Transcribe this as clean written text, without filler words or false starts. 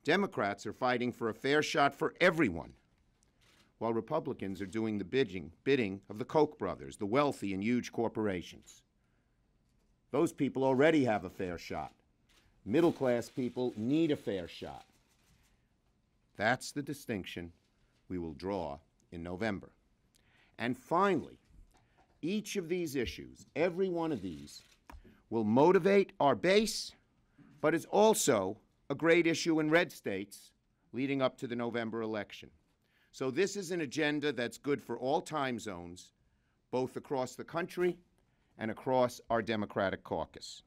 Democrats are fighting for a fair shot for everyone, while Republicans are doing the bidding of the Koch brothers, the wealthy and huge corporations. Those people already have a fair shot. Middle-class people need a fair shot. That's the distinction we will draw in November. And finally, each of these issues, every one of these, will motivate our base, but is also a great issue in red states leading up to the November election. So this is an agenda that's good for all time zones, both across the country and across our Democratic caucus.